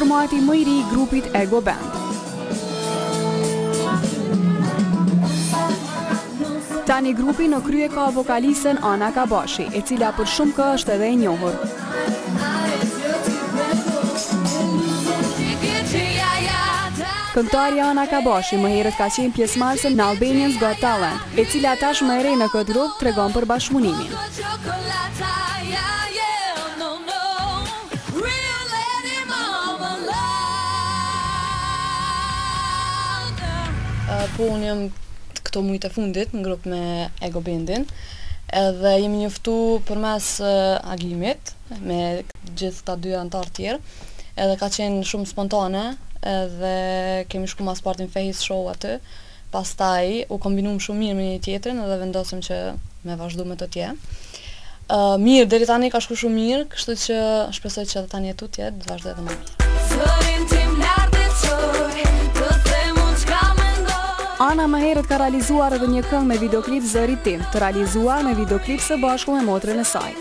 formati më i ri i grupit Ego Band. Tani grupi në krye ka vokalisten Ana Kabashi, e cila për shumë kohë është edhe e njohur. Këngëtarja Ana Kabashi më herët ka qenë pjesëmarrëse në Albanian's Got Talent, e cila tashmë e re në këtë rrugë tregon për bashkëpunimin. Po unë jam këto mujtë e fundit në grup me Ego Bandin, edhe jemi njoftu përmes agimit me gjithë ta dy anëtar tjerë, edhe ka qenë shumë spontane, edhe kemi shku mas partin Fejhis show aty, pastaj u kombinum shumë mirë me një tjetrin edhe vendosëm që me vazhdu me të tje. Mirë, deri tani ka shku shumë mirë, kështu që shpresoj që edhe tani jetu tjetë, të vazhdo edhe më mirë. Ana më herët ka realizuar edhe një këngë me videoklip Zëri Tim, të realizuar me videoklip së bashku me motrën e saj.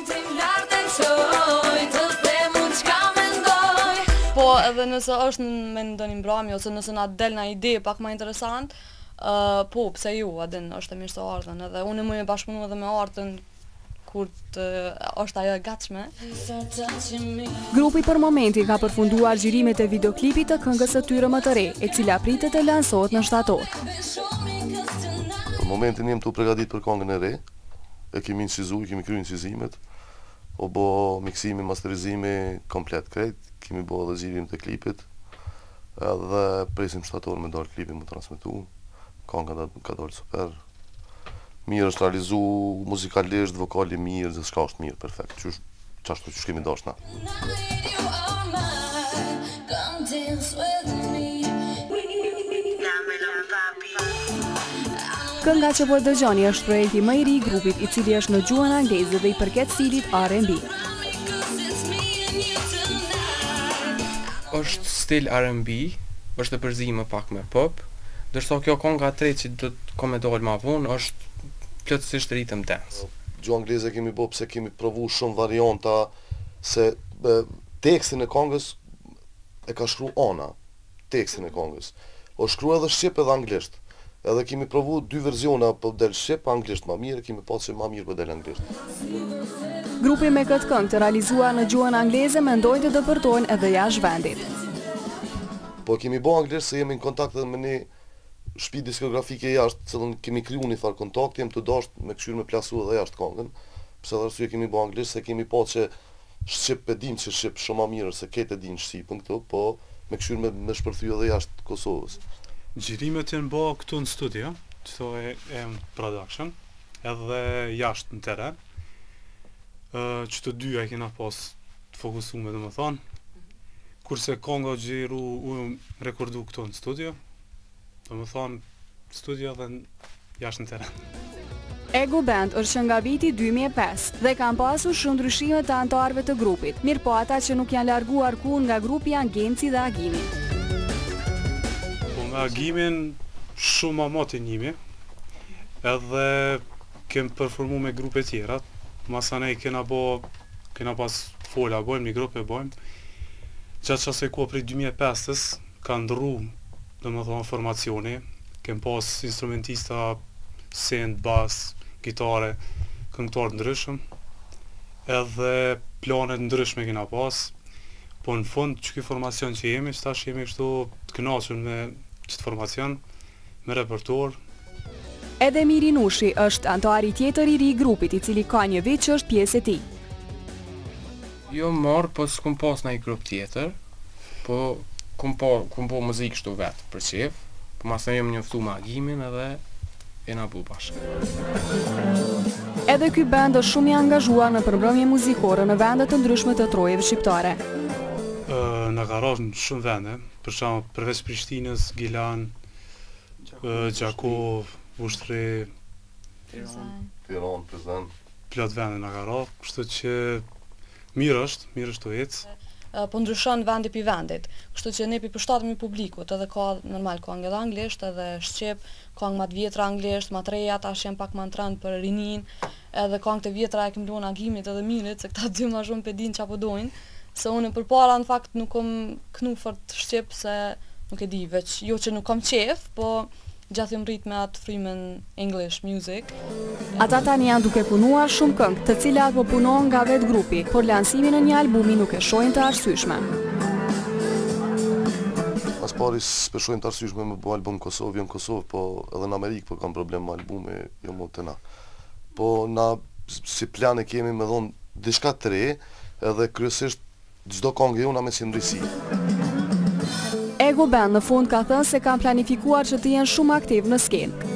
Po edhe nëse është me ndonjë mbrëmje ose nëse na del na ide pak më interesant, po pse ju, adin është e mirë se ardhen, edhe unë më e bashkëpunu edhe me artën kur është ajo e gatshme. Grupi për momentin ka përfunduar xhirimet e videoklipit të këngës së tyre më të re, e cila pritet të lansohet në shtator. Për momentin jemi të përgatit për këngën e re, e kemi incizu, kemi kryer incizimet, o bo miksimi, masterizimi komplet krejt, kemi bo edhe xhirim të klipit, edhe presim shtator me dalë klipin më transmetu, kënga ka dalë super. Mirë është realizu muzikalisht, vokali mirë, dhe s'ka është mirë, perfekt, qashtu që kemi dashna. Kënga që po dëgjoni është projekti më i ri i grupit, i cili është në gjuhën angleze dhe i përket stilit R&B. Është stil R&B, është e përzime pak me pop, ndërsa kjo kënga e tretë që do të ka me dalë ma vonë është plotësisht rhythm dance. Gjuhë angleze kemi bo pse kemi provu shumë varianta, se tekstin e këngës e ka shkru Ana, tekstin e këngës. O shkru edhe shqip edhe anglisht. Edhe kemi provu dy versiona, po del shqip, anglisht ma mirë, kemi pasë që ma mirë po del anglisht. Grupi me këtë këngë të realizuar në gjuhën angleze mendojnë të dëpërtojnë edhe jashtë vendit. Po kemi bo anglisht se jemi në kontakt edhe me një shtëpi diskografike jashtë, cilën kemi kriju një farë kontakt, jem të dashtë me këshyrë me plasu edhe jashtë këngën, pse dhe arsye kemi bo anglisht, se kemi po që Shqip e dim që Shqip shumë ma mirë se ketë e din Shqipën këtu, po me këshyrë me shpërthy edhe jashtë Kosovës. Gjirimet janë bo këtu në studio, që to e production, edhe jashtë në teren, që të dyja e kena pas të fokusume dhe më thonë, kurse kënga gjiru u rekordu këtu në studio, dhe më thonë studio dhe jashtë në teren. Ego Band është që nga viti 2005 dhe kanë pasur shumë ndryshime të anëtarëve të grupit, mirë po ata që nuk janë larguar kurrë nga grupi janë Genci dhe Agimi. Po me Agimin shumë ma të njimi, edhe kem performu me grupe tjera, masanej kena pas fola bojmë, një grupe bojmë, gjatë që asaj kohë prej 2005-ës ka ndrru dhe më thonë formacioni, kem pas instrumentista, send, bas, gitare, këngëtar ndryshëm, edhe planet ndryshme kena pas, po në fund që ky formacion që jemi, që tash jemi kështu të kënaqur me qëtë formacion, me repertor. Edhe Miri Nushi është antari tjetër i ri i grupit, i cili ka një vit që është pjesë e tij. Jo marë, po s'kum pas në i grup tjetër, po kum po muzikë shtu vetë për qef, po mas në jem njoftu me Agimin edhe jena bu bashkë. Edhe ky band është shumë i angazhuar në përmbrëmje muzikore në vendet të ndryshme të trojeve shqiptare. Në garaj në shumë vende, për shembull përveç Prishtinës, Gilan, Gjakov, Ushtri, Tiranë, Prizren. Plot vende në garaj, kështu që mirë është të ecë. Po ndryshon vendi pi vendit, kështu që ne pi përshtatemi publikut, edhe ka normal këngë edhe anglisht, edhe shqip, këngë ma të vjetra anglisht, ma të reja, tash jem pak ma në trend për rinin, edhe këngë të vjetra e kem luan Agimit edhe Mirit, se këta dy ma shumë pe din qa po dojnë, Se unë përpara në fakt nuk kom knu fort shqip se nuk e di veç, jo që nuk kom qef, po gjatë jom rrit me atë frymën English music. Ata tani janë duke punuar shumë këngë, të cilat po punon nga vetë grupi, por lansimin e një albumi nuk e shohin të arsyeshme. Mas pari s'peshojnë të arsyeshme me bo album Kosovë, jo në Kosovë, po edhe në Amerikë po kam problem me albume, jo më të na. Po na si plan e kemi me dhonë diçka të re, edhe kryesisht çdo këngë jona me si ndrysi. Ego Band në fund ka thënë se kanë planifikuar që të jenë shumë aktiv në skenë.